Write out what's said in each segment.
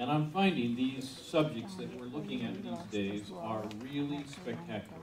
And I'm finding these subjects that we're looking at these days are really spectacular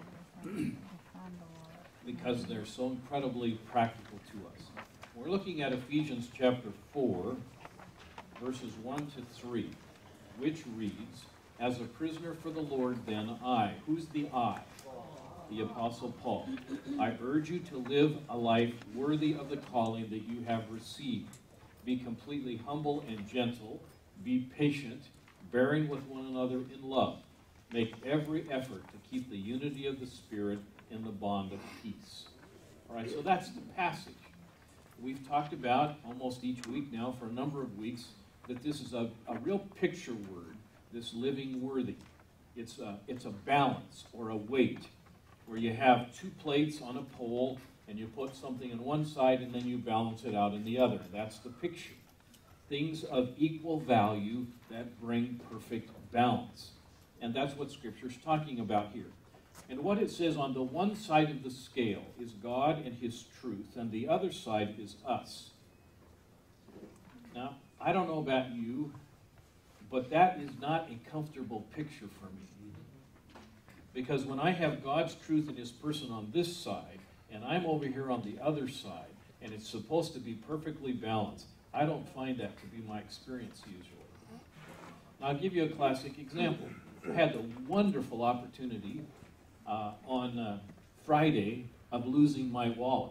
because they're so incredibly practical to us. We're looking at Ephesians chapter 4, verses 1 to 3, which reads, "As a prisoner for the Lord, then I," who's the I? The Apostle Paul. "I urge you to live a life worthy of the calling that you have received. Be completely humble and gentle. Be patient, bearing with one another in love. Make every effort to keep the unity of the Spirit in the bond of peace." All right, so that's the passage. We've talked about almost each week now for a number of weeks that this is a real picture word, this living worthy. It's a balance or a weight where you have two plates on a pole and you put something on one side and then you balance it out in the other. That's the picture. Things of equal value that bring perfect balance. And that's what Scripture's talking about here. And what it says on the one side of the scale is God and His truth, and the other side is us. Now, I don't know about you, but that is not a comfortable picture for me. Because when I have God's truth and His person on this side, and I'm over here on the other side, and it's supposed to be perfectly balanced, I don't find that to be my experience usually. Now, I'll give you a classic example. I had the wonderful opportunity on Friday of losing my wallet.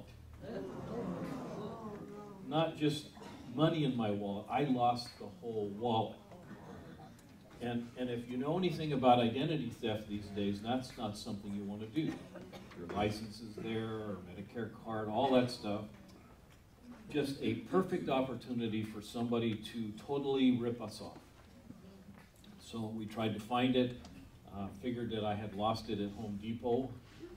Not just money in my wallet, I lost the whole wallet. And if you know anything about identity theft these days, that's not something you want to do. Your license is there, or Medicare card, all that stuff. Just a perfect opportunity for somebody to totally rip us off. So we tried to find it, figured that I had lost it at Home Depot.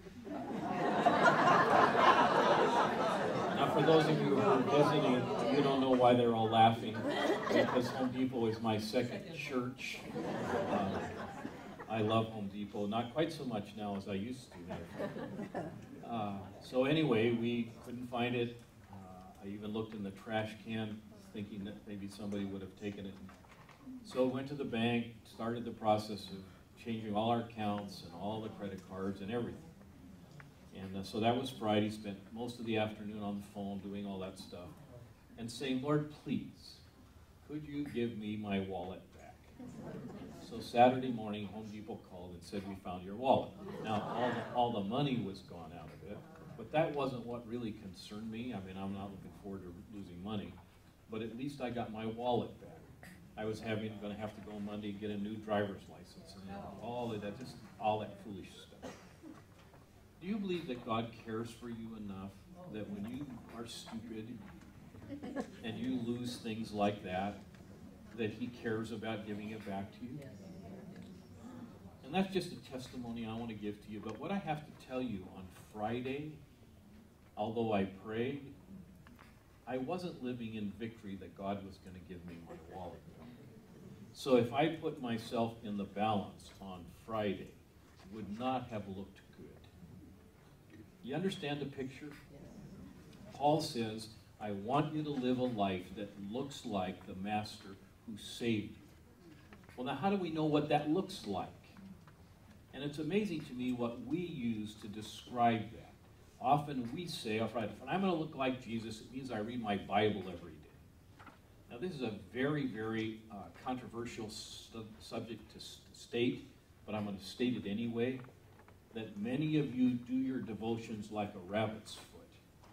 Now for those of you who are visiting, you don't know why they're all laughing, because Home Depot is my second church. I love Home Depot, not quite so much now as I used to. So anyway, we couldn't find it. I even looked in the trash can, thinking that maybe somebody would have taken it. So went to the bank, started the process of changing all our accounts and all the credit cards and everything. And so that was Friday, spent most of the afternoon on the phone doing all that stuff. And saying, "Lord, please, could you give me my wallet back?" So Saturday morning, Home Depot called and said, "We found your wallet." Now, all the money was gone out of it, but that wasn't what really concerned me. I mean, I'm not looking forward to losing money, but at least I got my wallet back. I was going to have to go Monday and get a new driver's license and all of that, just all that foolish stuff. Do you believe that God cares for you enough that when you are stupid and you lose things like that He cares about giving it back to you? And that's just a testimony I want to give to you. But what I have to tell you, on Friday, although I prayed, I wasn't living in victory that God was going to give me my wallet. So if I put myself in the balance on Friday, it would not have looked good. You understand the picture? Paul says, "I want you to live a life that looks like the Master who saved you." Well, now how do we know what that looks like? And it's amazing to me what we use to describe that. Often we say, "All right, if I'm going to look like Jesus, it means I read my Bible every day." Now, this is a very, very controversial subject to state, but I'm going to state it anyway, that many of you do your devotions like a rabbit's foot.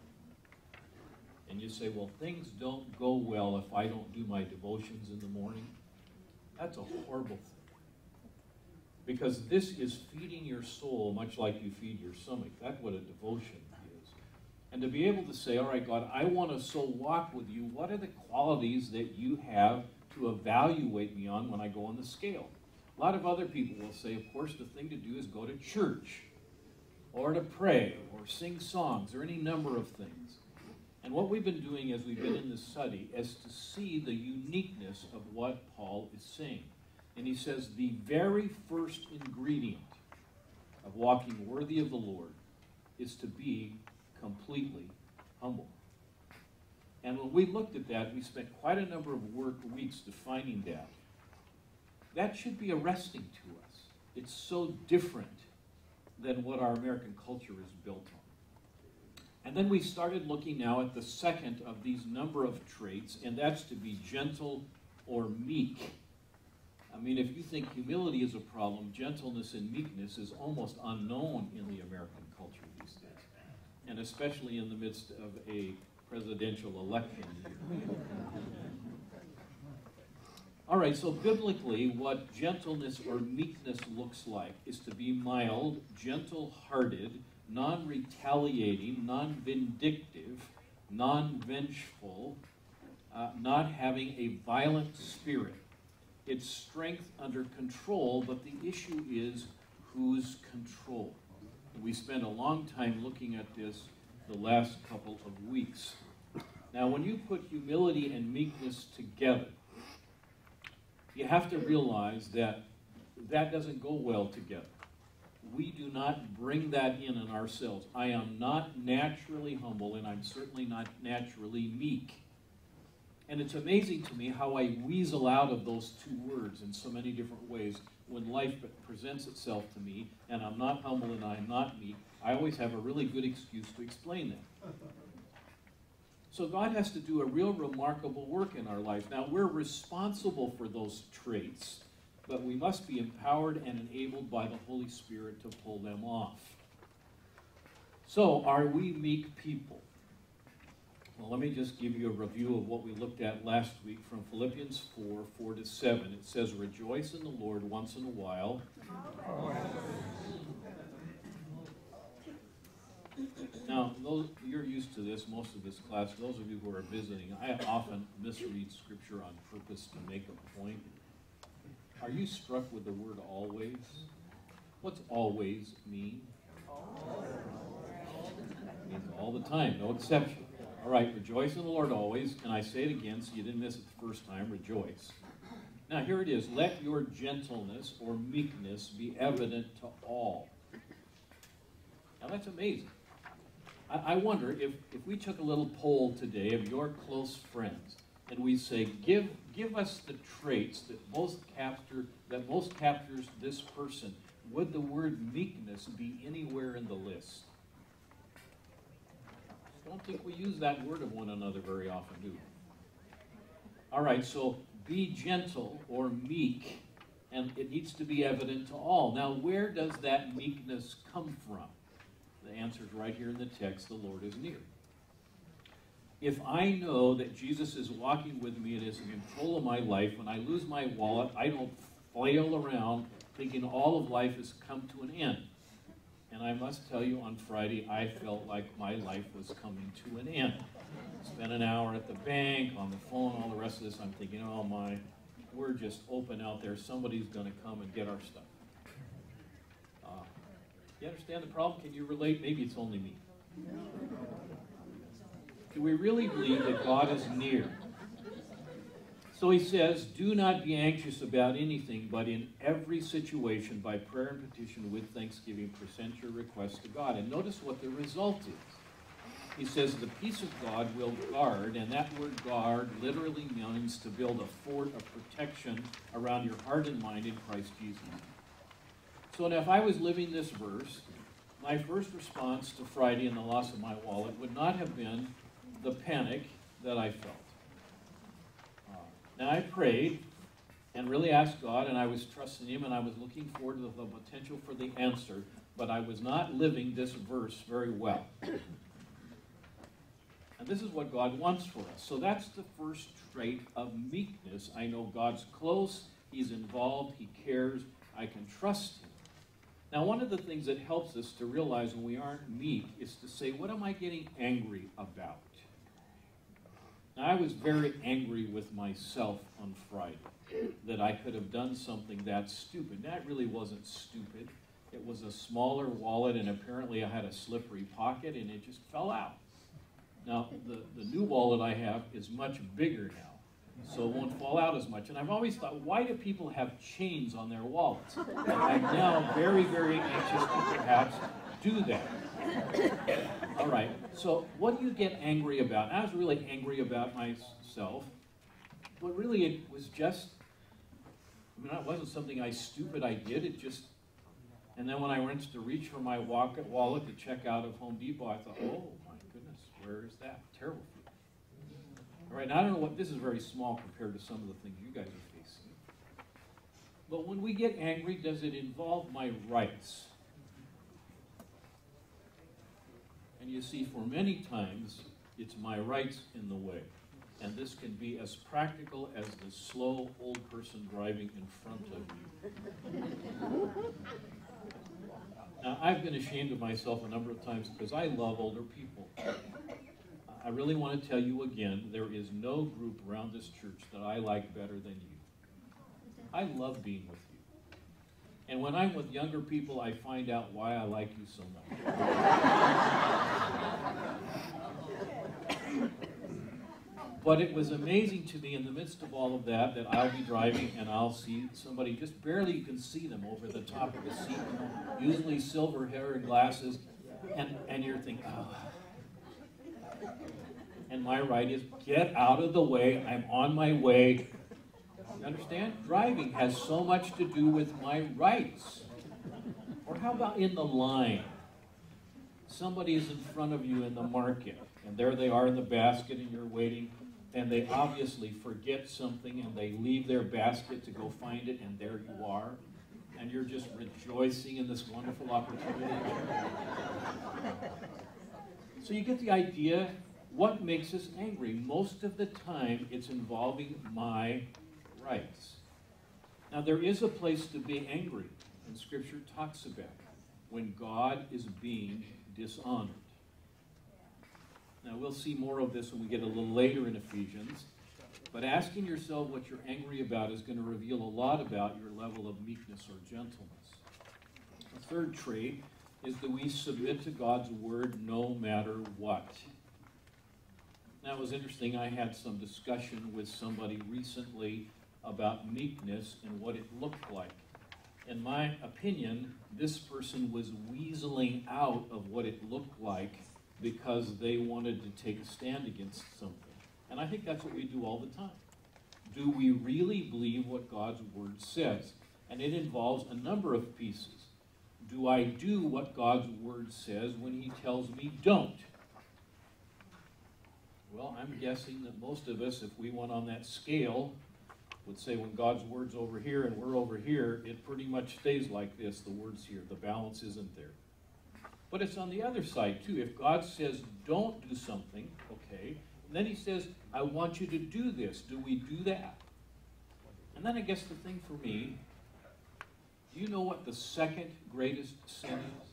And you say, "Well, things don't go well if I don't do my devotions in the morning." That's a horrible thing. Because this is feeding your soul much like you feed your stomach. That's what a devotion is. And to be able to say, "All right, God, I want to so walk with you. What are the qualities that you have to evaluate me on when I go on the scale?" A lot of other people will say, of course, the thing to do is go to church, or to pray, or sing songs, or any number of things. And what we've been doing as we've been in this study is to see the uniqueness of what Paul is saying. And he says the very first ingredient of walking worthy of the Lord is to be completely humble. And when we looked at that, we spent quite a number of weeks defining that. that should be arresting to us. It's so different than what our American culture is built on. And then we started looking now at the second of these number of traits, and that's to be gentle or meek. I mean, if you think humility is a problem, gentleness and meekness is almost unknown in the American culture these days, and especially in the midst of a presidential election year. All right, so biblically, what gentleness or meekness looks like is to be mild, gentle-hearted, non-retaliating, non-vindictive, non-vengeful, not having a violent spirit. It's strength under control, but the issue is whose control. We spent a long time looking at this the last couple of weeks. Now, when you put humility and meekness together, you have to realize that that doesn't go well together. We do not bring that in ourselves. I am not naturally humble, and I'm certainly not naturally meek. And it's amazing to me how I weasel out of those two words in so many different ways. When life presents itself to me, and I'm not humble and I'm not meek, I always have a really good excuse to explain that. So God has to do a real remarkable work in our life. Now, we're responsible for those traits, but we must be empowered and enabled by the Holy Spirit to pull them off. So, are we meek people? Well, let me just give you a review of what we looked at last week from Philippians 4:4-7. It says, "Rejoice in the Lord once in a while." Now, you're used to this, most of this class. Those of you who are visiting, I often misread Scripture on purpose to make a point. Are you struck with the word always? What's always mean? It means all the time, no exception. All right, rejoice in the Lord always. And I say it again so you didn't miss it the first time, rejoice. Now, here it is. Let your gentleness or meekness be evident to all. Now, that's amazing. I wonder if we took a little poll today of your close friends, and we say, give us the traits that most captures this person, would the word meekness be anywhere in the list? I don't think we use that word of one another very often, do we? All right, so be gentle or meek, and it needs to be evident to all. Now, where does that meekness come from? The answer is right here in the text, the Lord is near. If I know that Jesus is walking with me and is in control of my life, when I lose my wallet, I don't flail around thinking all of life has come to an end. And I must tell you, on Friday, I felt like my life was coming to an end. Spent an hour at the bank, on the phone, all the rest of this. I'm thinking, oh my, we're just open out there. Somebody's going to come and get our stuff. You understand the problem? Can you relate? Maybe it's only me. Do we really believe that God is near? So he says, do not be anxious about anything, but in every situation, by prayer and petition with thanksgiving, present your requests to God. And notice what the result is. He says, the peace of God will guard, and that word guard literally means to build a fort of protection around your heart and mind in Christ Jesus. So now if I was living this verse, my first response to Friday and the loss of my wallet would not have been the panic that I felt. Now I prayed and really asked God, and I was trusting Him, and I was looking forward to the potential for the answer, but I was not living this verse very well. And this is what God wants for us. So that's the first trait of meekness. I know God's close, He's involved, He cares, I can trust Him. Now, one of the things that helps us to realize when we aren't meek is to say, what am I getting angry about? Now, I was very angry with myself on Friday that I could have done something that stupid. That really wasn't stupid. It was a smaller wallet, and apparently I had a slippery pocket, and it just fell out. Now, the new wallet I have is much bigger now, so it won't fall out as much. And I've always thought, why do people have chains on their wallets? And I'm now very, very anxious to perhaps do that. All right, so what do you get angry about? I was really angry about myself, but really it was just I mean, that wasn't something I did. It just, and then when I went to reach for my wallet to check out of Home Depot, I thought, oh my goodness, where is that? Terrible feeling. All right, now I don't know what, this is very small compared to some of the things you guys are facing. But when we get angry, does it involve my rights? And you see, for many times, it's my rights in the way. And this can be as practical as the slow old person driving in front of you. Now, I've been ashamed of myself a number of times because I love older people. I really want to tell you again, there is no group around this church that I like better than you. I love being with you. And when I'm with younger people, I find out why I like you so much. But it was amazing to me in the midst of all of that I'll be driving and I'll see somebody, just barely you can see them over the top of the seat, usually silver hair and glasses, and you're thinking, oh. And my right is, get out of the way, I'm on my way. You understand? Driving has so much to do with my rights. Or how about in the line? Somebody is in front of you in the market, and there they are in the basket, and you're waiting, and they obviously forget something, and they leave their basket to go find it, and there you are, and you're just rejoicing in this wonderful opportunity. So you get the idea. What makes us angry? Most of the time, it's involving my rights. Now, there is a place to be angry, and Scripture talks about when God is being dishonored. Now, we'll see more of this when we get a little later in Ephesians, but asking yourself what you're angry about is going to reveal a lot about your level of meekness or gentleness. The third trait is that we submit to God's word no matter what. Now, it was interesting. I had some discussion with somebody recently about meekness and what it looked like. In my opinion, this person was weaseling out of what it looked like because they wanted to take a stand against something. And I think that's what we do all the time. Do we really believe what God's word says? And it involves a number of pieces. Do I do what God's word says when he tells me don't? Well, I'm guessing that most of us, if we went on that scale, would say when God's word's over here and we're over here, it pretty much stays like this. The word's here. The balance isn't there. But it's on the other side, too. If God says, don't do something, okay, and then he says, I want you to do this. Do we do that? And then I guess the thing for me, do you know what the second greatest sin is?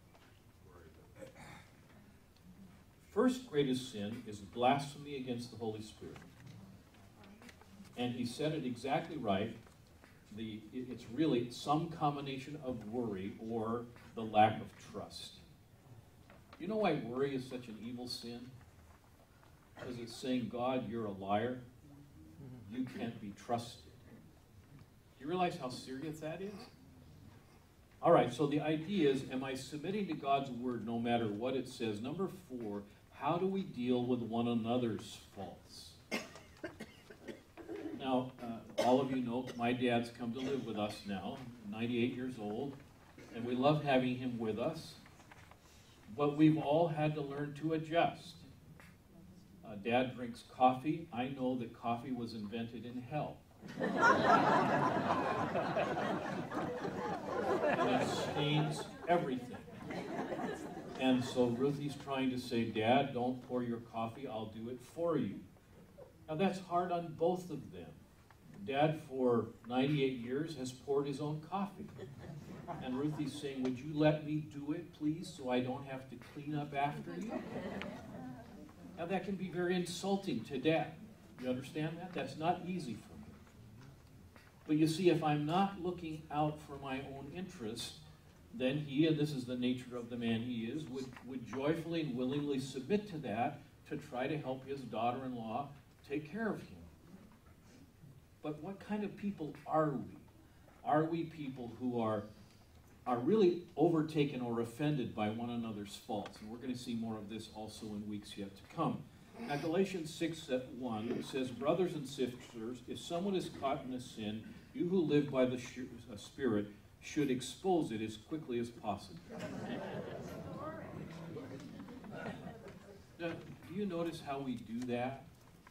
First greatest sin is blasphemy against the Holy Spirit. And he said it exactly right. It's really some combination of worry or the lack of trust. You know why worry is such an evil sin? Because it's saying, God, you're a liar. You can't be trusted. Do you realize how serious that is? All right, so the idea is, am I submitting to God's word no matter what it says? Number 4, how do we deal with one another's faults? Now, all of you know my dad's come to live with us now, 98 years old, and we love having him with us, but we've all had to learn to adjust. Dad drinks coffee. I know that coffee was invented in hell. And it stains everything. And so Ruthie's trying to say, Dad, don't pour your coffee, I'll do it for you. Now that's hard on both of them. Dad, for 98 years, has poured his own coffee. And Ruthie's saying, would you let me do it, please, so I don't have to clean up after you? Now that can be very insulting to Dad. You understand that? That's not easy for me. But you see, if I'm not looking out for my own interests, then he, and this is the nature of the man he is, would joyfully and willingly submit to that to try to help his daughter-in-law take care of him. But what kind of people are we? Are we people who are really overtaken or offended by one another's faults? And we're going to see more of this also in weeks yet to come. Now, Galatians 6:1 says, brothers and sisters, if someone is caught in a sin, You who live by the Spirit should expose it as quickly as possible. Now, do you notice how we do that?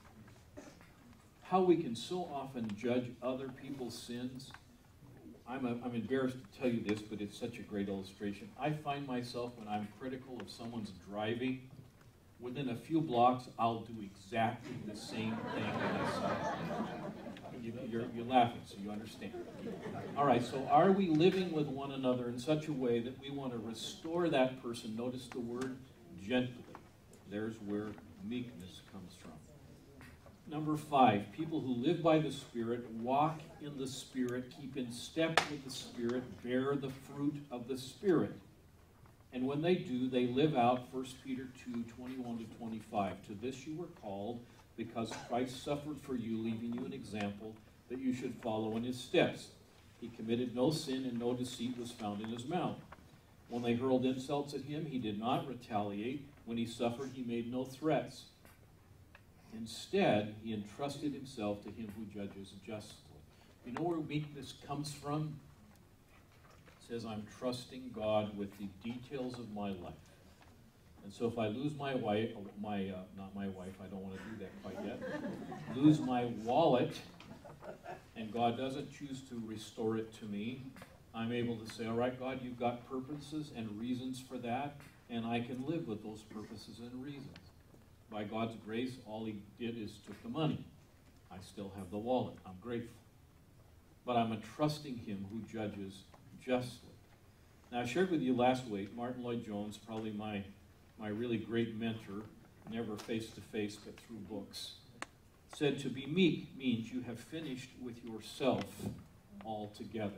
How we can so often judge other people's sins? I'm embarrassed to tell you this, but it's such a great illustration. I find myself, when I'm critical of someone's driving, within a few blocks, I'll do exactly the same thing myself. You're laughing, so you understand. All right, so are we living with one another in such a way that we want to restore that person? Notice the word gently. There's where meekness comes from. Number 5, people who live by the Spirit, walk in the Spirit, keep in step with the Spirit, bear the fruit of the Spirit. And when they do, they live out 1 Peter 2:21-25. To this you were called, because Christ suffered for you, leaving you an example that you should follow in his steps. He committed no sin, and no deceit was found in his mouth. When they hurled insults at him, he did not retaliate. When he suffered, he made no threats. Instead, he entrusted himself to him who judges justly. You know where meekness comes from? It says, I'm trusting God with the details of my life. And so if I lose my wife, not my wife, I don't want to do that quite yet, lose my wallet, and God doesn't choose to restore it to me, I'm able to say, all right, God, you've got purposes and reasons for that, and I can live with those purposes and reasons. By God's grace, all he did is took the money. I still have the wallet. I'm grateful. But I'm trusting him who judges justly. Now, I shared with you last week, Martin Lloyd-Jones, probably my really great mentor, never face-to-face but through books, said to be meek means you have finished with yourself altogether.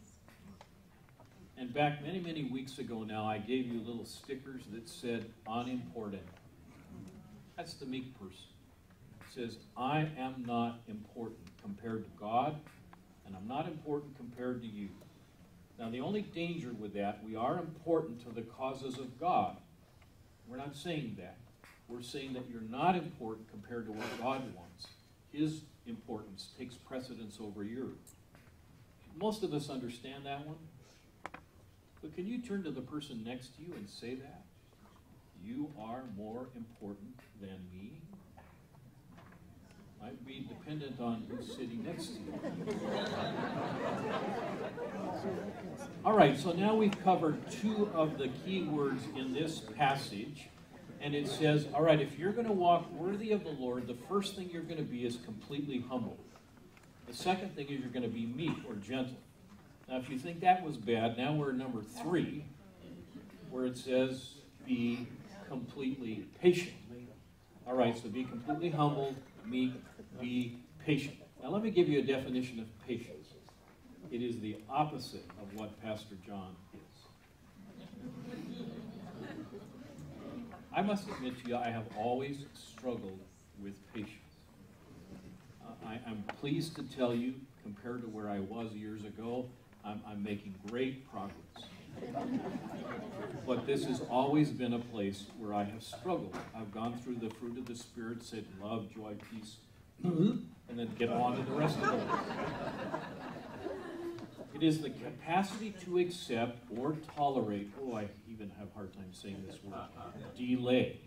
And back many, many weeks ago now, I gave you little stickers that said unimportant. That's the meek person. It says, I am not important compared to God, and I'm not important compared to you. Now, the only danger with that, we are important to the causes of God. We're not saying that. We're saying that you're not important compared to what God wants. His importance takes precedence over yours. Most of us understand that one. But can you turn to the person next to you and say that? You are more important than me. Might be dependent on who's sitting next to you. All right, so now we've covered 2 of the key words in this passage. And it says, all right, if you're going to walk worthy of the Lord, the first thing you're going to be is completely humble. The second thing is you're going to be meek or gentle. Now, if you think that was bad, now we're at number 3, where it says, be completely patient. All right, so be completely humble, meek, be patient. Now, let me give you a definition of patience. It is the opposite of what Pastor John is. I must admit to you, I have always struggled with patience. I'm pleased to tell you, compared to where I was years ago, I'm making great progress. But this has always been a place where I have struggled. I've gone through the fruit of the Spirit, said love, joy, peace, and then get on to the rest of it. It is the capacity to accept or tolerate, I even have a hard time saying this word, delay,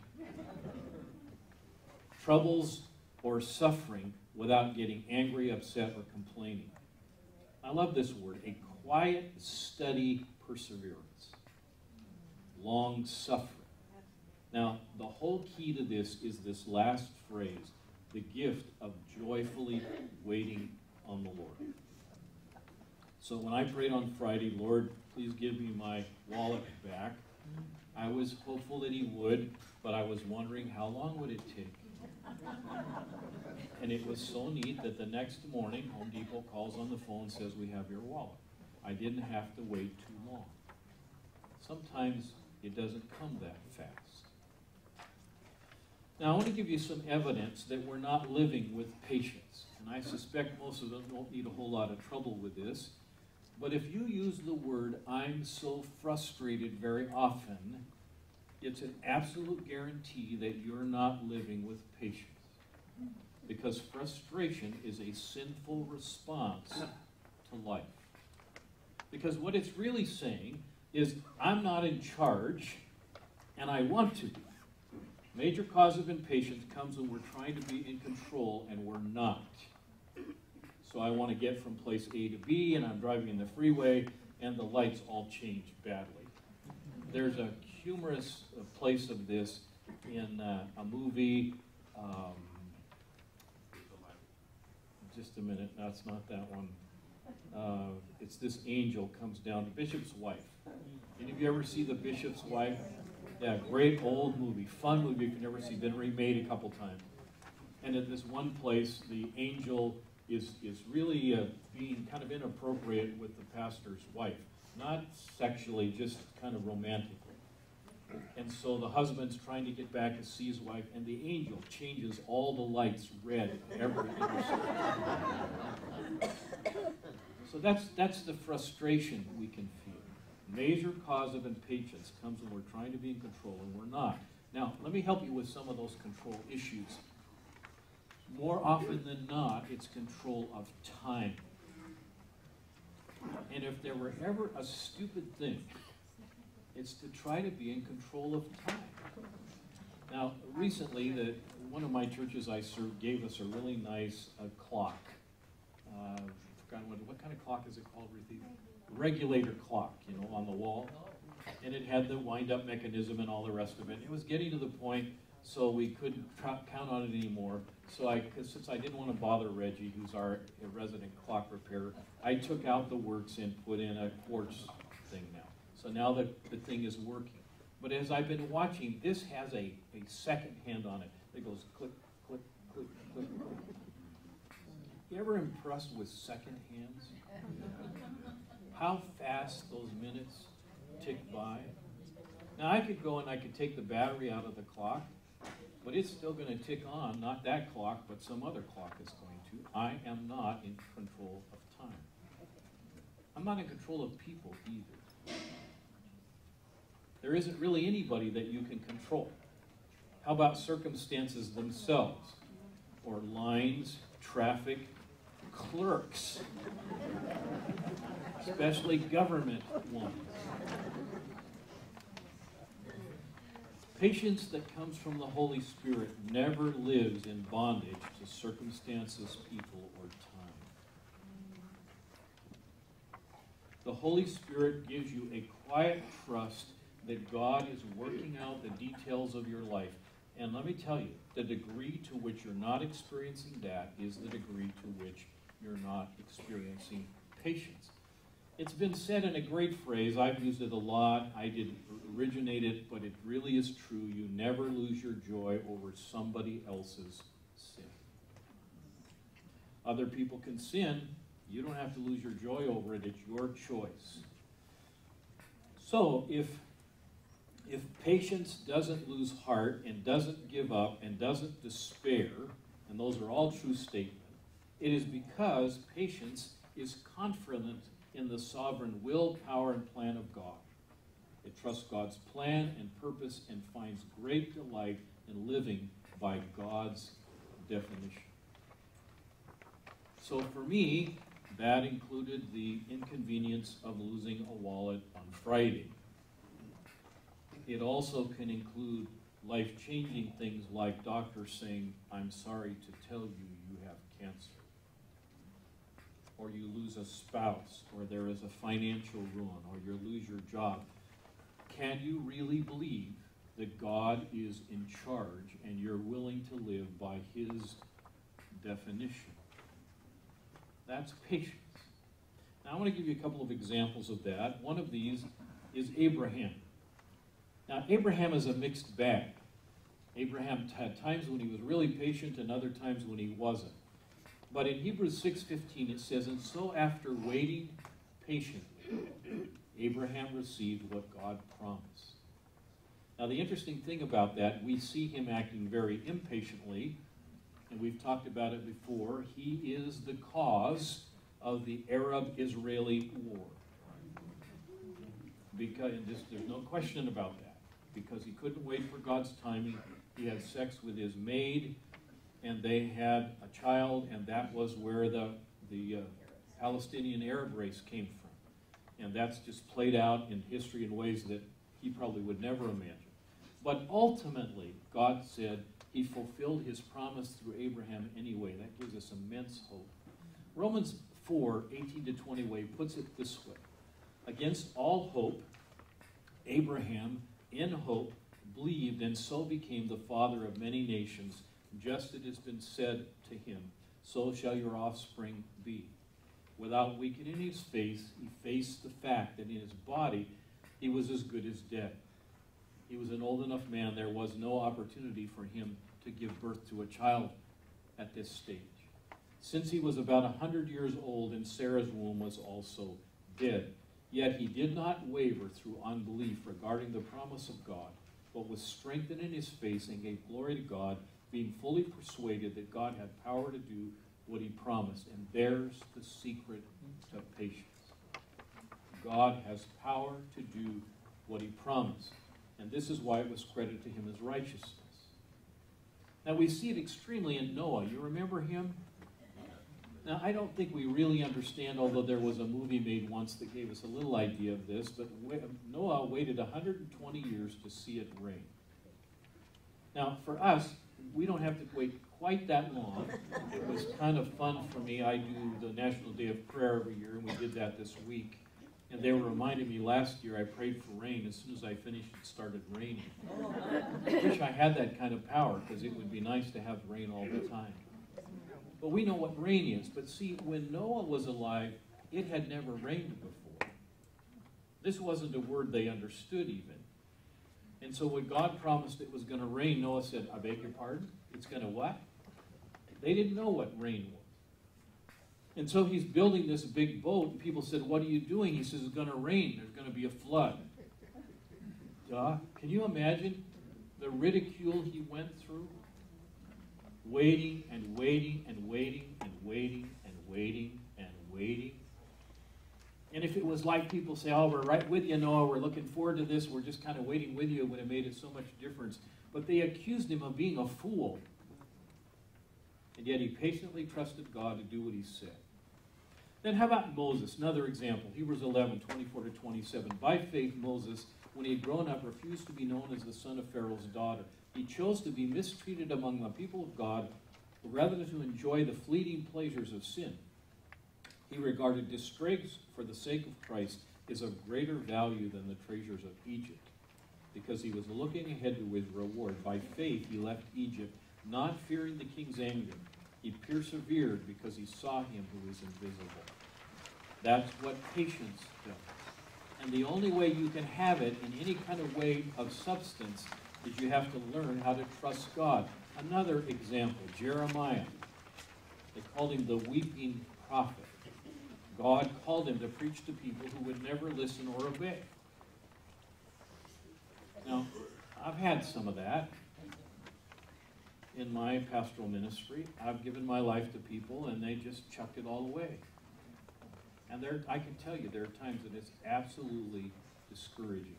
troubles or suffering without getting angry, upset, or complaining. I love this word, a quiet, steady perseverance, long suffering. Now, the whole key to this is this last phrase, the gift of joyfully waiting on the Lord. So when I prayed on Friday, Lord, please give me my wallet back, I was hopeful that he would, but I was wondering how long would it take? And it was so neat that the next morning, Home Depot calls on the phone and says, we have your wallet. I didn't have to wait too long. Sometimes it doesn't come that fast. Now, I want to give you some evidence that we're not living with patience. And I suspect most of us won't need a whole lot of trouble with this. But if you use the word, I'm so frustrated very often, it's an absolute guarantee that you're not living with patience. Because frustration is a sinful response to life. Because what it's really saying is, I'm not in charge, and I want to be. Major cause of impatience comes when we're trying to be in control, and we're not. So I want to get from place A to B, and I'm driving in the freeway, and the lights all change badly. There's a humorous place of this in a movie. Just a minute, that's not that one. It's this angel comes down, the bishop's wife. Any of you ever see The Bishop's Wife? Yeah, great old movie, fun movie if you've never seen, been remade a couple times. And at this one place, the angel is really being kind of inappropriate with the pastor's wife. Not sexually, just kind of romantically. And so the husband's trying to get back to see his wife, and the angel changes all the lights red at every intersection. So that's the frustration we can feel. Major cause of impatience comes when we're trying to be in control and we're not. Now, let me help you with some of those control issues. More often than not, it's control of time. And if there were ever a stupid thing, it's to try to be in control of time. Now, recently, one of my churches I served gave us a really nice clock. I've forgotten what kind of clock is it called, Ruthie? Regulator clock, you know, on the wall. And it had the wind-up mechanism and all the rest of it. It was getting to the point so we couldn't count on it anymore. So since I didn't want to bother Reggie, who's our resident clock repairer, I took out the works and put in a quartz thing now. So now the thing is working. But as I've been watching, this has a second hand on it. It goes click, click, click, click, click. You ever impressed with second hands? How fast those minutes tick by? Now I could go and I could take the battery out of the clock, but it's still going to tick on, not that clock, but some other clock is going to. I am not in control of time. I'm not in control of people either. There isn't really anybody that you can control. How about circumstances themselves? Or lines, traffic, clerks, especially government ones. Patience that comes from the Holy Spirit never lives in bondage to circumstances, people, or time. The Holy Spirit gives you a quiet trust that God is working out the details of your life. And let me tell you, the degree to which you're not experiencing that is the degree to which you're not experiencing patience. It's been said in a great phrase. I've used it a lot. I didn't originate it, but it really is true. You never lose your joy over somebody else's sin. Other people can sin. You don't have to lose your joy over it. It's your choice. So if patience doesn't lose heart and doesn't give up and doesn't despair, and those are all true statements, it is because patience is confident in the sovereign will, power, and plan of God. It trusts God's plan and purpose and finds great delight in living by God's definition. So for me, that included the inconvenience of losing a wallet on Friday. It also can include life-changing things like doctors saying, "I'm sorry to tell you, you have cancer." Or you lose a spouse, or there is a financial ruin, or you lose your job. Can you really believe that God is in charge and you're willing to live by His definition? That's patience. Now I want to give you a couple of examples of that. One of these is Abraham. Now Abraham is a mixed bag. Abraham had times when he was really patient and other times when he wasn't. But in Hebrews 6:15 it says, "And so after waiting patiently, Abraham received what God promised." Now the interesting thing about that, we see him acting very impatiently, and we've talked about it before. He is the cause of the Arab-Israeli war. There's no question about that. Because he couldn't wait for God's timing. He had sex with his maid, and they had a child, and that was where the Palestinian Arab race came from. And that's just played out in history in ways that he probably would never imagine. But ultimately, God said he fulfilled his promise through Abraham anyway. That gives us immense hope. Romans 4:18-20 puts it this way. Against all hope, Abraham, in hope, believed and so became the father of many nations, just as it has been said to him, so shall your offspring be. Without weakening his faith, he faced the fact that in his body he was as good as dead. He was an old enough man. There was no opportunity for him to give birth to a child at this stage. Since he was about 100 years old and Sarah's womb was also dead. Yet he did not waver through unbelief regarding the promise of God, but was strengthened in his faith and gave glory to God, being fully persuaded that God had power to do what he promised. And there's the secret of patience. God has power to do what he promised. And this is why it was credited to him as righteousness. Now we see it extremely in Noah. You remember him? Now, I don't think we really understand, although there was a movie made once that gave us a little idea of this, but Noah waited 120 years to see it rain. Now, for us, we don't have to wait quite that long. It was kind of fun for me. I do the National Day of Prayer every year, and we did that this week. And they were reminding me last year I prayed for rain. As soon as I finished, it started raining. I wish I had that kind of power, because it would be nice to have rain all the time. But we know what rain is. But see, when Noah was alive, it had never rained before. This wasn't a word they understood even. And so when God promised it was going to rain, Noah said, I beg your pardon? It's going to what? They didn't know what rain was. And so he's building this big boat, and people said, what are you doing? He says, it's going to rain. There's going to be a flood. Duh. Can you imagine the ridicule he went through? Waiting and waiting and waiting and waiting and waiting and waiting. And if it was like people say, oh, we're right with you, Noah, we're looking forward to this, we're just kind of waiting with you, it would have made it so much difference. But they accused him of being a fool. And yet he patiently trusted God to do what he said. Then how about Moses? Another example, Hebrews 11:24-27. By faith, Moses, when he had grown up, refused to be known as the son of Pharaoh's daughter. He chose to be mistreated among the people of God rather than to enjoy the fleeting pleasures of sin. He regarded disgrace for the sake of Christ is of greater value than the treasures of Egypt, because he was looking ahead to his reward. By faith he left Egypt, not fearing the king's anger. He persevered because he saw him who is invisible. That's what patience does. And the only way you can have it in any kind of way of substance is you have to learn how to trust God. Another example, Jeremiah. They called him the weeping prophet. God called him to preach to people who would never listen or obey. Now, I've had some of that in my pastoral ministry. I've given my life to people, and they just chucked it all away. And I can tell you, there are times that it's absolutely discouraging.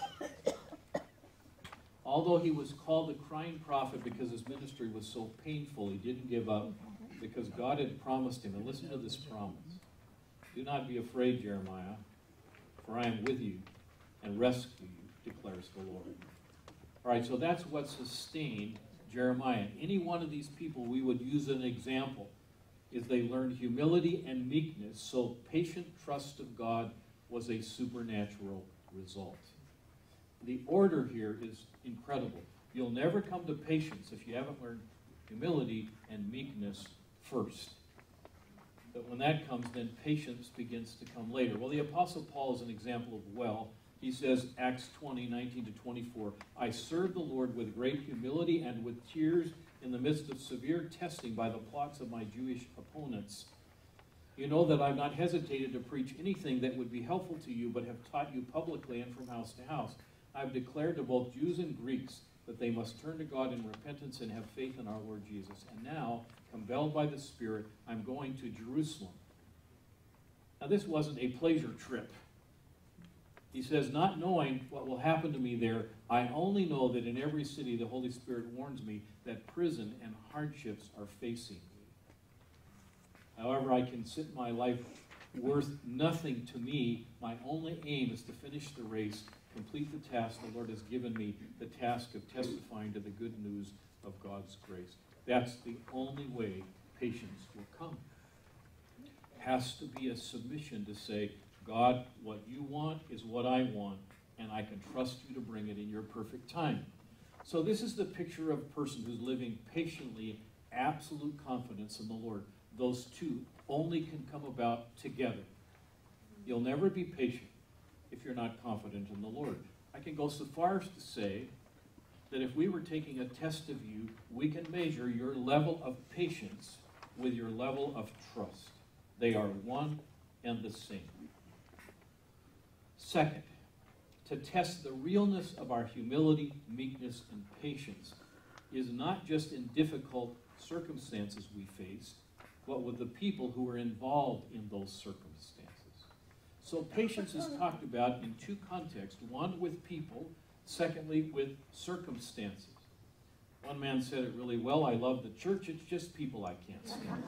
Although he was called the crying prophet because his ministry was so painful, he didn't give up because God had promised him. And listen to this promise. Do not be afraid, Jeremiah, for I am with you and rescue you, declares the Lord. All right, so that's what sustained Jeremiah. Any one of these people we would use as an example is they learned humility and meekness, so patient trust of God was a supernatural result. The order here is incredible. You'll never come to patience if you haven't learned humility and meekness first. But when that comes, then patience begins to come later. Well, the Apostle Paul is an example of well. He says, Acts 20:19-24, I served the Lord with great humility and with tears in the midst of severe testing by the plots of my Jewish opponents. You know that I've not hesitated to preach anything that would be helpful to you, but have taught you publicly and from house to house. I've declared to both Jews and Greeks that they must turn to God in repentance and have faith in our Lord Jesus. And now, compelled by the Spirit, I'm going to Jerusalem. Now, this wasn't a pleasure trip. He says, not knowing what will happen to me there, I only know that in every city the Holy Spirit warns me that prison and hardships are facing me. However, I consider my life worth nothing to me. My only aim is to finish the race, complete the task the Lord has given me, the task of testifying to the good news of God's grace. That's the only way patience will come. It has to be a submission to say, God, what you want is what I want, and I can trust you to bring it in your perfect time. So this is the picture of a person who's living patiently, absolute confidence in the Lord. Those two only can come about together. You'll never be patient if you're not confident in the Lord. I can go so far as to say that if we were taking a test of you, we can measure your level of patience with your level of trust. They are one and the same. Second, to test the realness of our humility, meekness, and patience is not just in difficult circumstances we face, but with the people who are involved in those circumstances. So patience is talked about in two contexts, one with people, secondly with circumstances. One man said it really well, I love the church, it's just people I can't stand.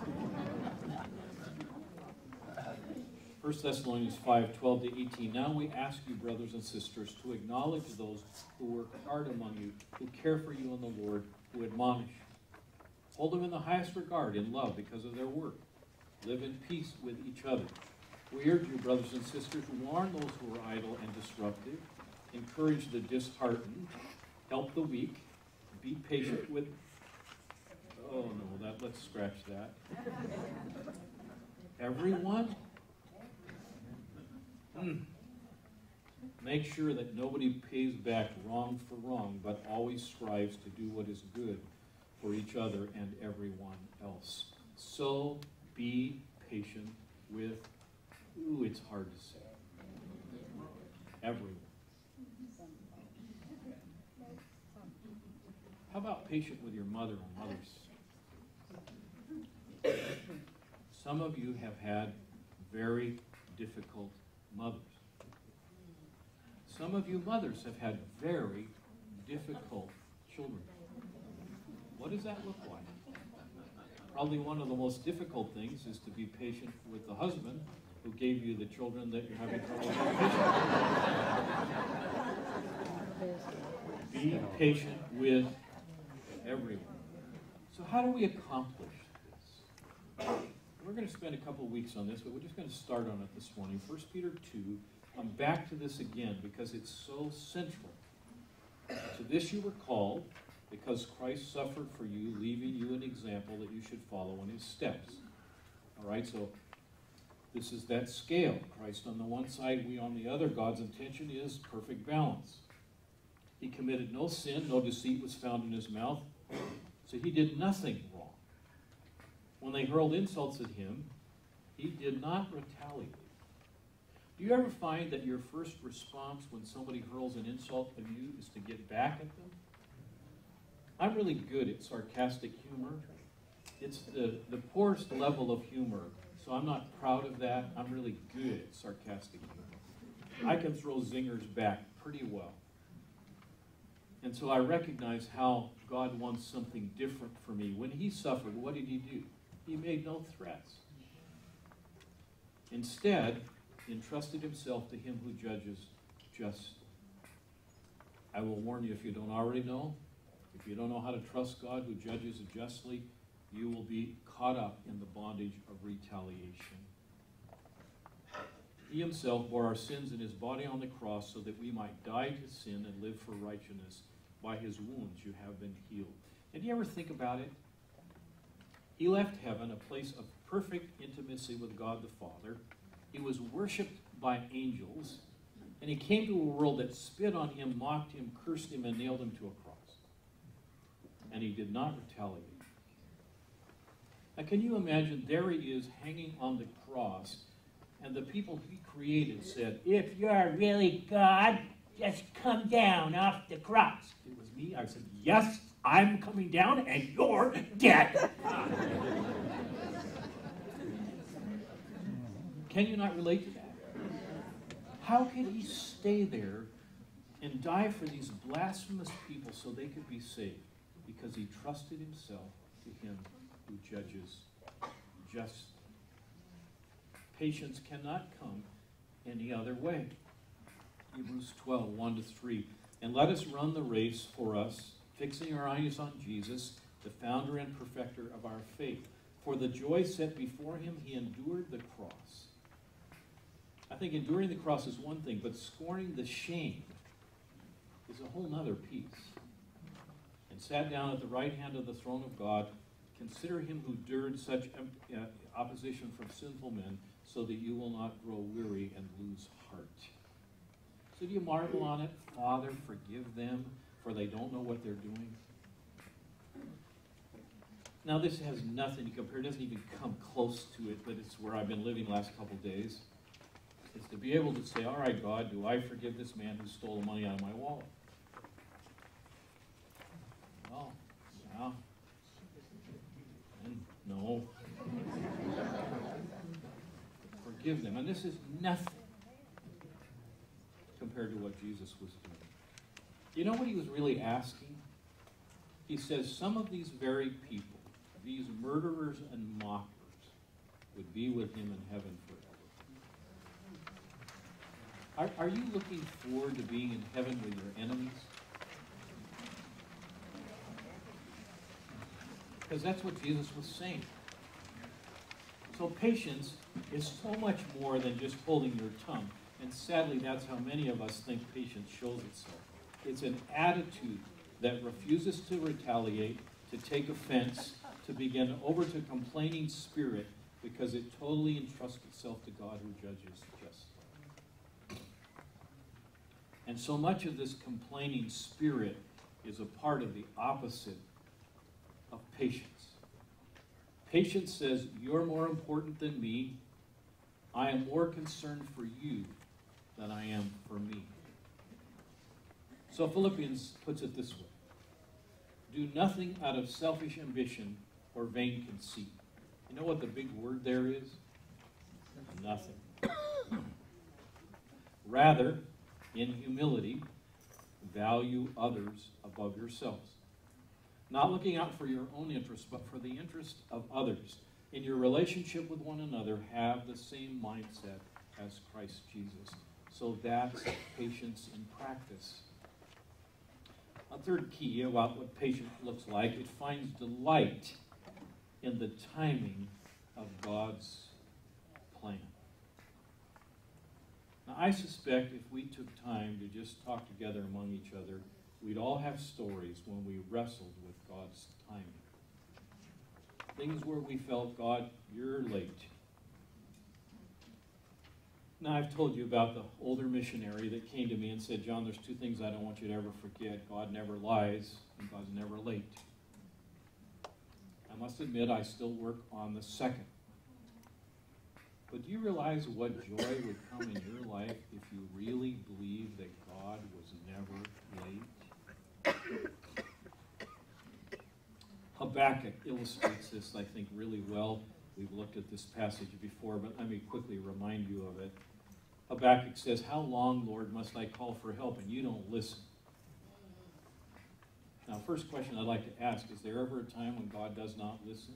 1 Thessalonians 5:12-18. Now we ask you, brothers and sisters, to acknowledge those who work hard among you, who care for you in the Lord, who admonish. Hold them in the highest regard in love because of their work. Live in peace with each other. We urge you, brothers and sisters, warn those who are idle and disruptive, encourage the disheartened, help the weak, be patient with... Oh no, let's scratch that. Everyone? Make sure that nobody pays back wrong for wrong, but always strives to do what is good for each other and everyone else. So be patient with, it's hard to say, everyone. How about patient with your mother or mothers? Some of you have had very difficult mothers. Some of you mothers have had very difficult children. What does that look like? Probably one of the most difficult things is to be patient with the husband who gave you the children that you're having trouble being patient with. Be patient with everyone. So how do we accomplish this? We're going to spend a couple of weeks on this, but we're just going to start on it this morning. 1 Peter 2, I'm back to this again because it's so central. To this you were called, because Christ suffered for you, leaving you an example that you should follow in his steps. All right, so this is that scale. Christ on the one side, we on the other. God's intention is perfect balance. He committed no sin, no deceit was found in his mouth, so he did nothing wrong. When they hurled insults at him, he did not retaliate. Do you ever find that your first response when somebody hurls an insult at you is to get back at them? I'm really good at sarcastic humor. It's the poorest level of humor, so I'm not proud of that. I'm really good at sarcastic humor. I can throw zingers back pretty well. And so I recognize how God wants something different for me. When he suffered, what did he do? He made no threats. Instead, entrusted himself to him who judges justly. I will warn you, if you don't already know, if you don't know how to trust God who judges justly, you will be caught up in the bondage of retaliation. He himself bore our sins in his body on the cross so that we might die to sin and live for righteousness. By his wounds you have been healed. And do you ever think about it? He left heaven, a place of perfect intimacy with God the Father. He was worshipped by angels, and he came to a world that spit on him, mocked him, cursed him, and nailed him to a cross. And he did not retaliate. Now, can you imagine, there he is hanging on the cross, and the people he created said, if you're really God, just come down off the cross. It was me. I said, yes, I'm coming down, and you're dead. Can you not relate to that? How can he stay there and die for these blasphemous people so they could be saved? Because he trusted himself to him who judges justly. patience cannot come any other way. Hebrews 12, 1-3. And let us run the race for us, fixing our eyes on Jesus, the founder and perfecter of our faith. For the joy set before him, he endured the cross. I think enduring the cross is one thing, but scorning the shame is a whole nother piece. And sat down at the right hand of the throne of God. Consider him who endured such opposition from sinful men, so that you will not grow weary and lose heart. So do you marvel on it? Father, forgive them, for they don't know what they're doing. Now, this has nothing to compare. It doesn't even come close to it, but it's where I've been living the last couple of days. It's to be able to say, all right, God, do I forgive this man who stole the money out of my wallet? Well, yeah. And no. Forgive them. And this is nothing compared to what Jesus was doing. You know what he was really asking? He says some of these very people, these murderers and mockers, would be with him in heaven forever. Are you looking forward to being in heaven with your enemies? Because that's what Jesus was saying. So patience is so much more than just holding your tongue. And sadly, that's how many of us think patience shows itself. It's an attitude that refuses to retaliate, to take offense, to begin over to complaining spirit, because it totally entrusts itself to God who judges justly. And so much of this complaining spirit is a part of the opposite of patience. Patience says, you're more important than me. I am more concerned for you than I am for me. So Philippians puts it this way. Do nothing out of selfish ambition or vain conceit. You know what the big word there is? Nothing. Rather, in humility, value others above yourselves. Not looking out for your own interest, but for the interest of others. In your relationship with one another, have the same mindset as Christ Jesus. So that's patience in practice. A third key about what patience looks like, it finds delight in the timing of God's plan. Now, I suspect if we took time to just talk together among each other, we'd all have stories when we wrestled with God's timing. Things where we felt, God, you're late. Now, I've told you about the older missionary that came to me and said, John, there's two things I don't want you to ever forget. God never lies, and God's never late. I must admit, I still work on the second. But do you realize what joy would come in your life if you really believe that God was never late? Habakkuk illustrates this, I think, really well. We've looked at this passage before, but let me quickly remind you of it. Habakkuk says, how long, Lord, must I call for help and you don't listen? Now, first question I'd like to ask, is there ever a time when God does not listen?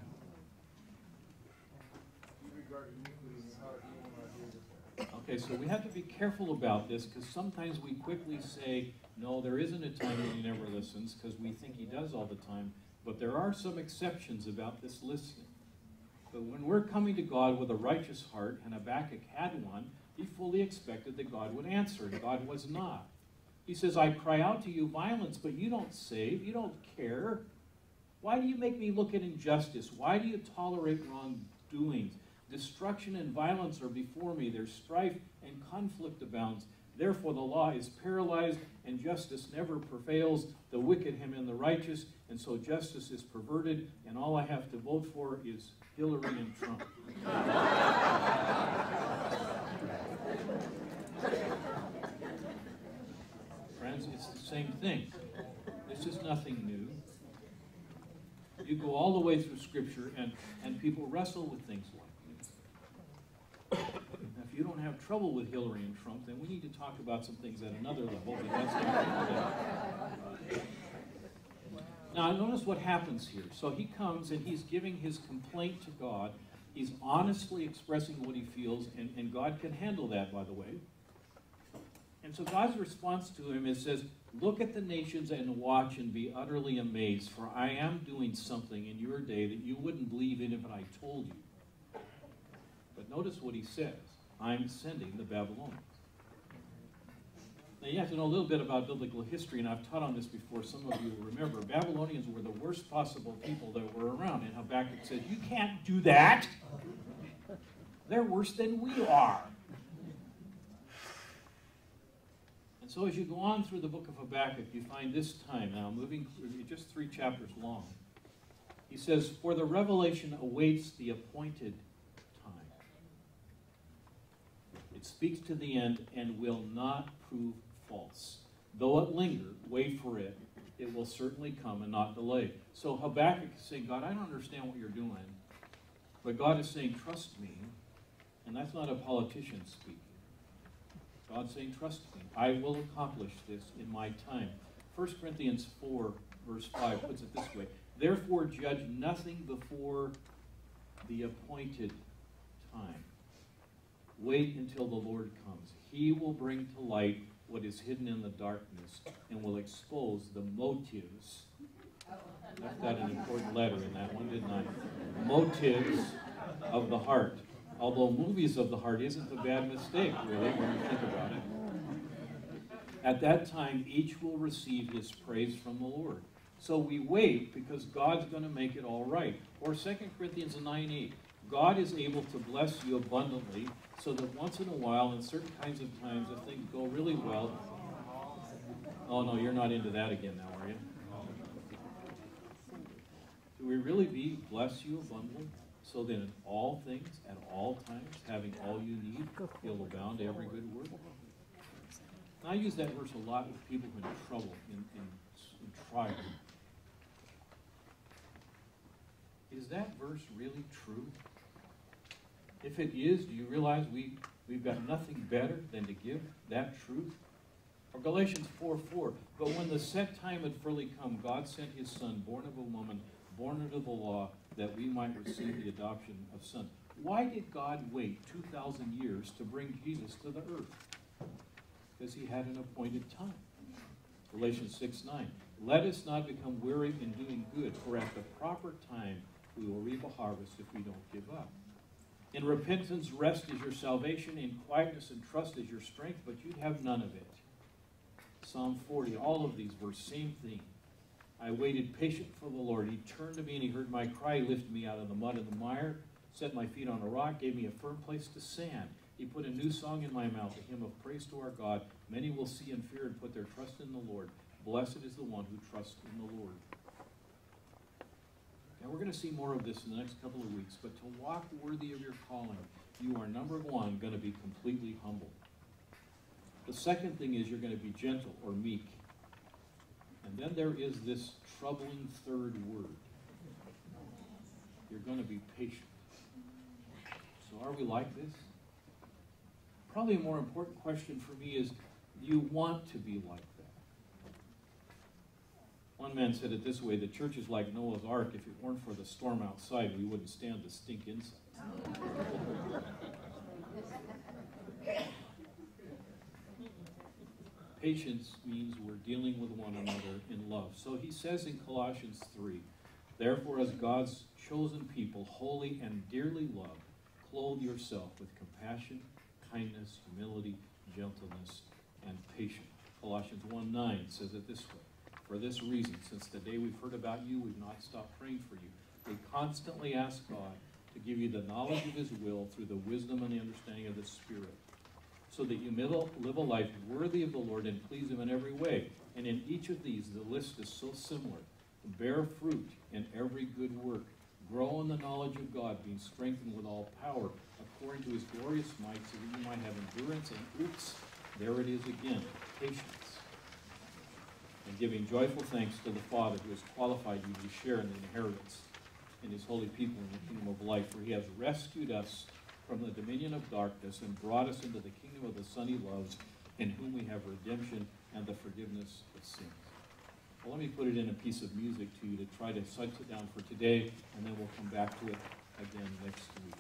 Okay, so we have to be careful about this, because sometimes we quickly say, no, there isn't a time when he never listens, because we think he does all the time. But there are some exceptions about this listening. But when we're coming to God with a righteous heart, and Habakkuk had one, he fully expected that God would answer, and God was not. He says, I cry out to you violence, but you don't save, you don't care. Why do you make me look at injustice? Why do you tolerate wrongdoings? Destruction and violence are before me. There's strife and conflict abounds. Therefore the law is paralyzed, and justice never prevails. The wicked hem in the righteous, and so justice is perverted, and all I have to vote for is Hillary and Trump. Friends, it's the same thing. This is nothing new. You go all the way through Scripture, and people wrestle with things like this. Now, if you don't have trouble with Hillary and Trump, then we need to talk about some things at another level, but that's not today. Now, notice what happens here. So he comes and he's giving his complaint to God, He's honestly expressing what he feels, and God can handle that, by the way. And so God's response to him is, says, look at the nations and watch and be utterly amazed, for I am doing something in your day that you wouldn't believe in if I told you. But notice what he says. I'm sending the Babylonians. Now you have to know a little bit about biblical history, and I've taught on this before. Some of you will remember. Babylonians were the worst possible people that were around. And Habakkuk says, you can't do that. They're worse than we are. And so as you go on through the book of Habakkuk, you find this time now, moving through, just 3 chapters long. He says, for the revelation awaits the appointed time. It speaks to the end and will not prove false. Though it linger, wait for it. It will certainly come and not delay. So Habakkuk is saying, God, I don't understand what you're doing. But God is saying, trust me. And that's not a politician speaking. God's saying, trust me. I will accomplish this in my time. 1 Corinthians 4, verse 5 puts it this way. Therefore judge nothing before the appointed time. Wait until the Lord comes. He will bring to light what is hidden in the darkness and will expose the motives. I've got an important letter in that one, didn't I? Motives of the heart. Although movies of the heart isn't a bad mistake, really, when you think about it. At that time, each will receive his praise from the Lord. So we wait because God's going to make it all right. Or 2 Corinthians 9:8. God is able to bless you abundantly so that once in a while, in certain kinds of times, if things go really well. Oh, no, you're not into that again now, are you? Do we really bless you abundantly? So then in all things, at all times, having all you need, you'll abound to every good work. I use that verse a lot with people who are in trouble, in trial. Is that verse really true? If it is, do you realize we've got nothing better than to give that truth? Or Galatians 4:4, but when the set time had fully come, God sent his Son, born of a woman, born under the law, that we might receive the adoption of son. Why did God wait 2,000 years to bring Jesus to the earth? Because he had an appointed time. Galatians 6:9, let us not become weary in doing good, for at the proper time we will reap a harvest if we don't give up. In repentance, rest is your salvation. In quietness and trust is your strength, but you have none of it. Psalm 40, all of these verses, same thing. I waited patient for the Lord. He turned to me and he heard my cry. He lifted me out of the mud and the mire, set my feet on a rock, gave me a firm place to stand. He put a new song in my mouth, a hymn of praise to our God. Many will see and fear and put their trust in the Lord. Blessed is the one who trusts in the Lord. Now we're going to see more of this in the next couple of weeks, but to walk worthy of your calling, you are, number one, going to be completely humble. The second thing is you're going to be gentle or meek. And then there is this troubling third word. You're going to be patient. So are we like this? Probably a more important question for me is, do you want to be like that? One man said it this way, the church is like Noah's Ark. If it weren't for the storm outside, we wouldn't stand the stink inside. Patience means we're dealing with one another in love. So he says in Colossians 3, therefore as God's chosen people, holy and dearly loved, clothe yourself with compassion, kindness, humility, gentleness, and patience. Colossians 1:9 says it this way, for this reason, since the day we've heard about you, we've not stopped praying for you. We constantly ask God to give you the knowledge of his will through the wisdom and the understanding of the Spirit, so that you may live a life worthy of the Lord and please him in every way. And in each of these, the list is so similar. Bear fruit in every good work. Grow in the knowledge of God, being strengthened with all power, according to his glorious might, so that you might have endurance and, there it is again, patience. And giving joyful thanks to the Father who has qualified you to share in the inheritance in his holy people in the kingdom of light. For he has rescued us from the dominion of darkness and brought us into the kingdom of the Son he loves, in whom we have redemption and the forgiveness of sins. Well, let me put it in a piece of music to you to try to set it down for today, and then we'll come back to it again next week.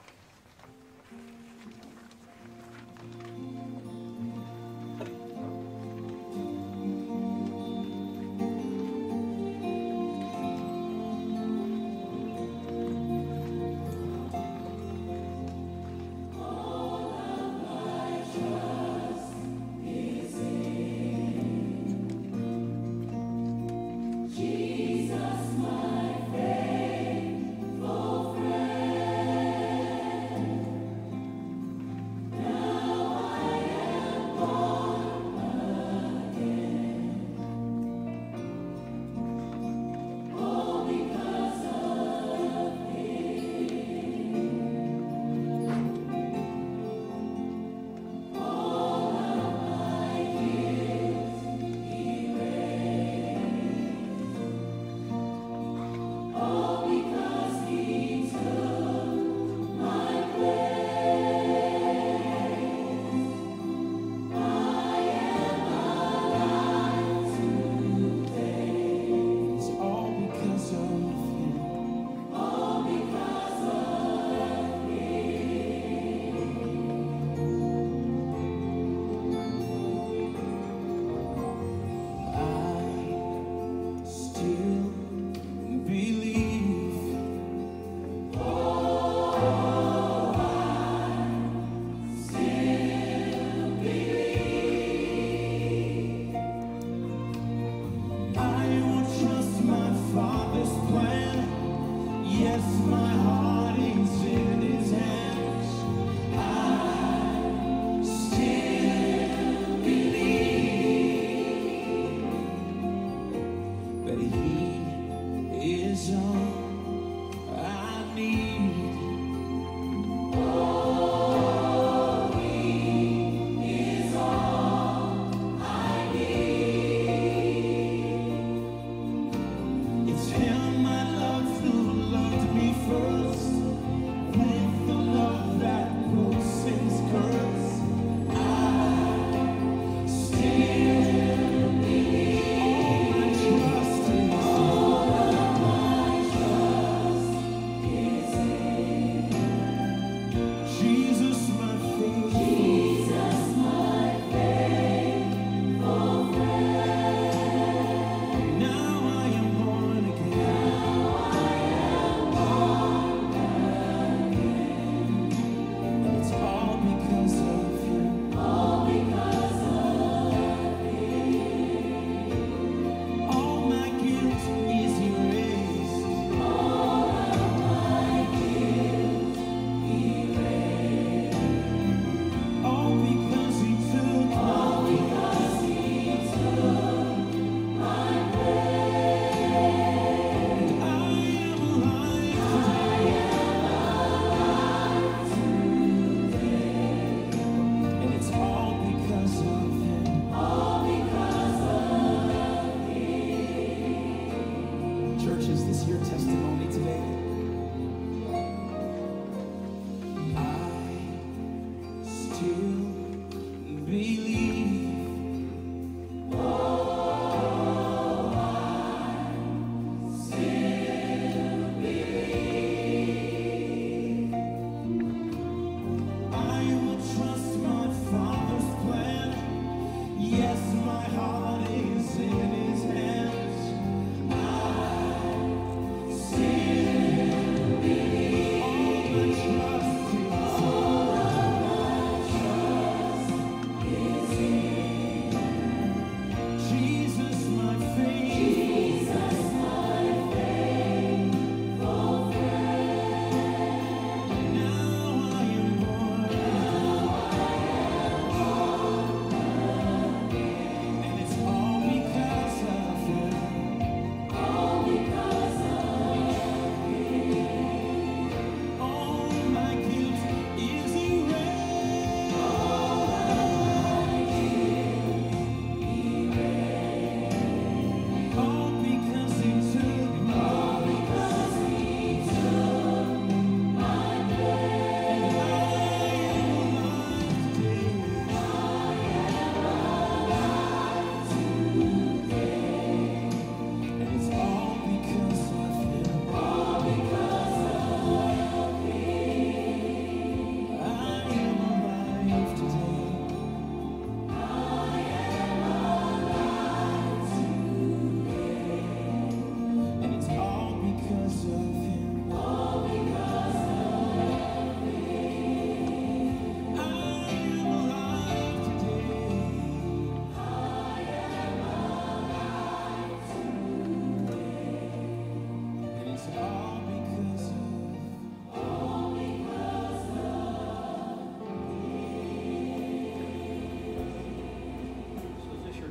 See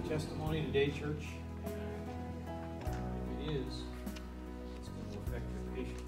testimony today, church? If it is, it's going to affect your patience.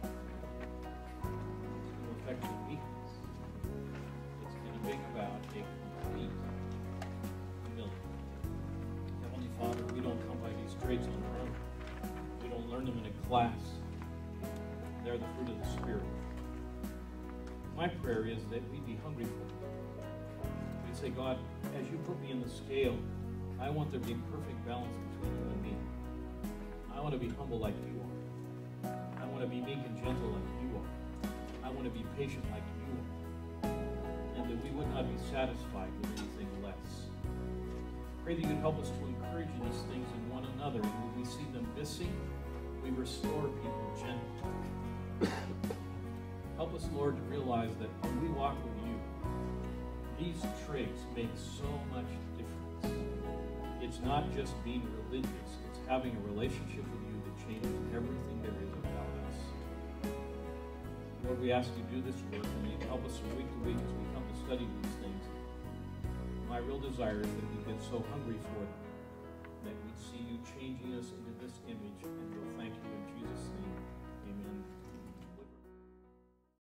It's going to affect your weakness. It's going to bring about a complete humility. Heavenly Father, we don't come by these traits on our own. We don't learn them in a class. They're the fruit of the Spirit. My prayer is that we'd be hungry for it. We'd say, God, as you put me in the scale, I want there to be a perfect balance between you and me. I want to be humble like you are. I want to be meek and gentle like you are. I want to be patient like you are. And that we would not be satisfied with anything less. Pray that you'd help us to encourage these things in one another. And when we see them missing, we restore people gently. Help us, Lord, to realize that when we walk with you, these traits make so much difference. It's not just being religious, it's having a relationship with you that changes everything there is about us. Lord, we ask you to do this work, and you help us from week to week as we come to study these things. My real desire is that we get so hungry for it that we'd see you changing us into this